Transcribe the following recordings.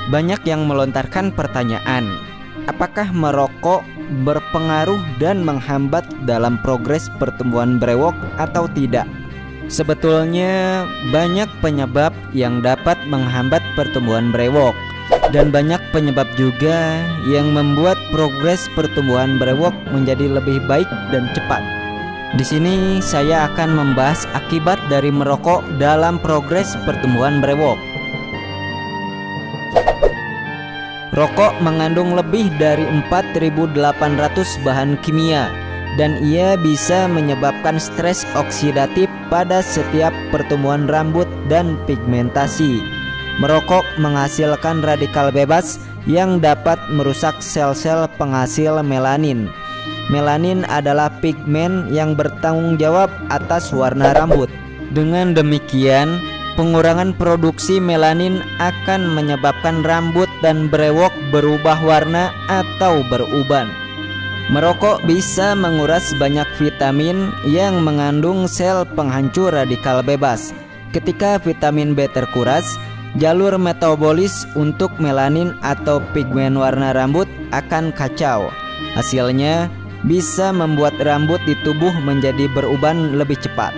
Banyak yang melontarkan pertanyaan, apakah merokok berpengaruh dan menghambat dalam progres pertumbuhan brewok atau tidak? Sebetulnya banyak penyebab yang dapat menghambat pertumbuhan brewok, dan banyak penyebab juga yang membuat progres pertumbuhan brewok menjadi lebih baik dan cepat. Di sini saya akan membahas akibat dari merokok dalam progres pertumbuhan brewok. Rokok mengandung lebih dari 4.800 bahan kimia dan ia bisa menyebabkan stres oksidatif pada setiap pertumbuhan rambut dan pigmentasi. Merokok menghasilkan radikal bebas yang dapat merusak sel-sel penghasil melanin. Melanin adalah pigmen yang bertanggung jawab atas warna rambut. Dengan demikian, pengurangan produksi melanin akan menyebabkan rambut dan brewok berubah warna atau beruban. Merokok bisa menguras banyak vitamin yang mengandung sel penghancur radikal bebas. Ketika vitamin B terkuras, jalur metabolis untuk melanin atau pigmen warna rambut akan kacau. Hasilnya bisa membuat rambut di tubuh menjadi beruban lebih cepat.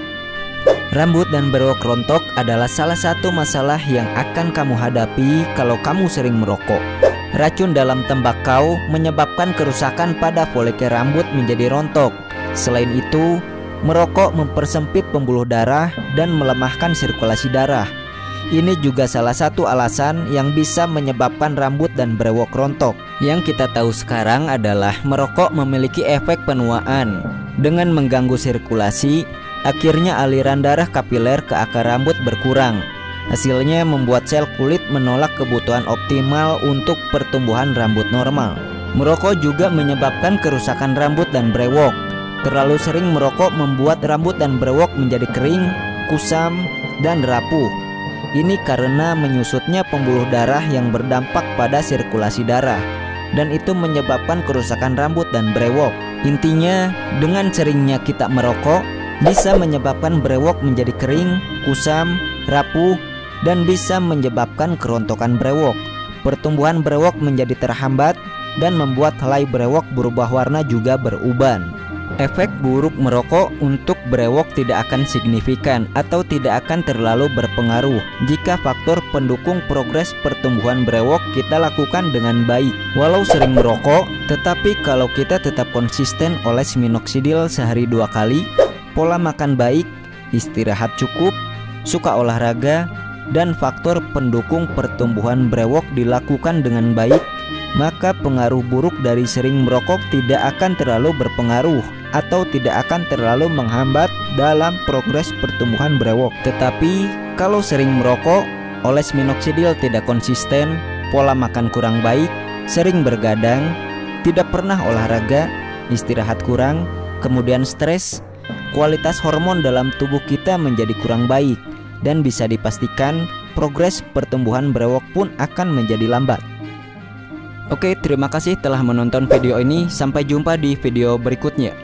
Rambut dan brewok rontok adalah salah satu masalah yang akan kamu hadapi kalau kamu sering merokok. Racun dalam tembakau menyebabkan kerusakan pada folikel rambut menjadi rontok. Selain itu, merokok mempersempit pembuluh darah dan melemahkan sirkulasi darah. Ini juga salah satu alasan yang bisa menyebabkan rambut dan brewok rontok. Yang kita tahu sekarang adalah merokok memiliki efek penuaan. Dengan mengganggu sirkulasi, akhirnya aliran darah kapiler ke akar rambut berkurang. Hasilnya membuat sel kulit menolak kebutuhan optimal untuk pertumbuhan rambut normal. Merokok juga menyebabkan kerusakan rambut dan brewok. Terlalu sering merokok membuat rambut dan brewok menjadi kering, kusam, dan rapuh. Ini karena menyusutnya pembuluh darah yang berdampak pada sirkulasi darah, dan itu menyebabkan kerusakan rambut dan brewok. Intinya, dengan seringnya kita merokok bisa menyebabkan brewok menjadi kering, kusam, rapuh, dan bisa menyebabkan kerontokan brewok. Pertumbuhan brewok menjadi terhambat dan membuat helai brewok berubah warna juga beruban. Efek buruk merokok untuk brewok tidak akan signifikan atau tidak akan terlalu berpengaruh jika faktor pendukung progres pertumbuhan brewok kita lakukan dengan baik. Walau sering merokok, tetapi kalau kita tetap konsisten oles minoxidil sehari 2 kali, pola makan baik, istirahat cukup, suka olahraga, dan faktor pendukung pertumbuhan brewok dilakukan dengan baik, maka pengaruh buruk dari sering merokok tidak akan terlalu berpengaruh atau tidak akan terlalu menghambat dalam progres pertumbuhan brewok. Tetapi kalau sering merokok, oles minoxidil tidak konsisten, pola makan kurang baik, sering bergadang, tidak pernah olahraga, istirahat kurang, kemudian stres, kualitas hormon dalam tubuh kita menjadi kurang baik, dan bisa dipastikan progres pertumbuhan brewok pun akan menjadi lambat. Oke, terima kasih telah menonton video ini. Sampai jumpa di video berikutnya.